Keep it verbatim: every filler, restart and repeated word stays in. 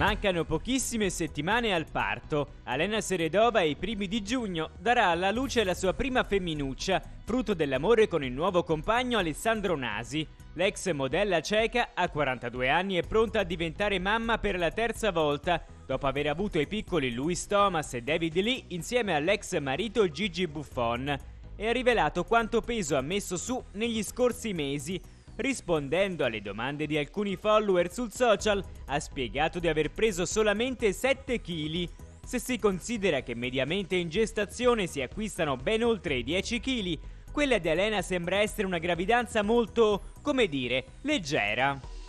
Mancano pochissime settimane al parto. Elena Seredova ai primi di giugno darà alla luce la sua prima femminuccia, frutto dell'amore con il nuovo compagno Alessandro Nasi. L'ex modella ceca ha quarantadue anni e è pronta a diventare mamma per la terza volta, dopo aver avuto i piccoli Louis Thomas e David Lee insieme all'ex marito Gigi Buffon. E ha rivelato quanto peso ha messo su negli scorsi mesi. Rispondendo alle domande di alcuni follower sul social, ha spiegato di aver preso solamente sette chili. Se si considera che mediamente in gestazione si acquistano ben oltre i dieci chili, quella di Elena sembra essere una gravidanza molto, come dire, leggera.